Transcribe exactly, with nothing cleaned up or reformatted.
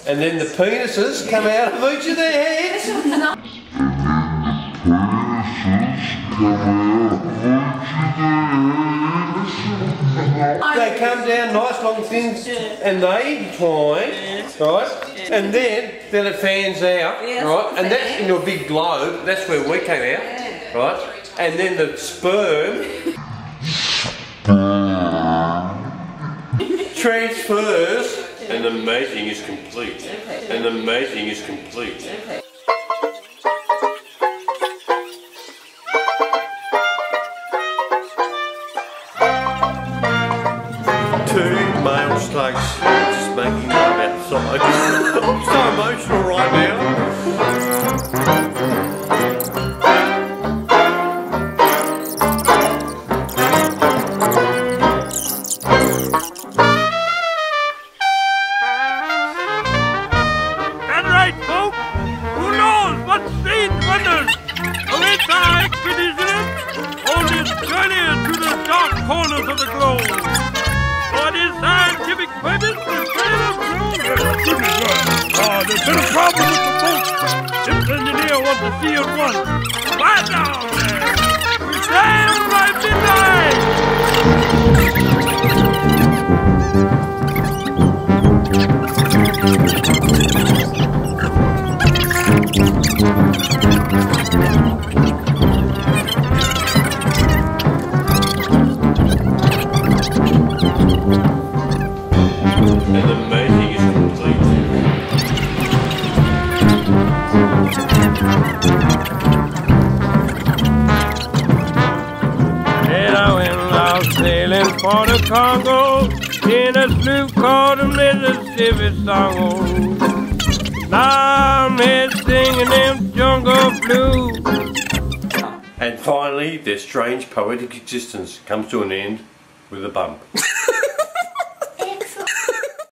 And then the penises come out of each of their heads. They come down nice long things and they entwine, right? And then then it fans out, right? And that's into a big globe. That's where we came out, right? And then the sperm transfers, and the mating is complete. And the mating is complete. Two male slugs just making love outside. I'm so emotional right now. That's right, folks. Who knows what strange wonders await our expedition on this journey to the dark corners of the globe. For this scientific purpose, the trail of globe. Ah, there's been a problem with the boat. This engineer wants to see it once. Right down there. We sail by midnight. And the mating is complete. And I went out sailing for the Congo in a sloop called the Mississippi Songo. Now I'm here singing them jungle blues. And finally, their strange poetic existence comes to an end with a bump.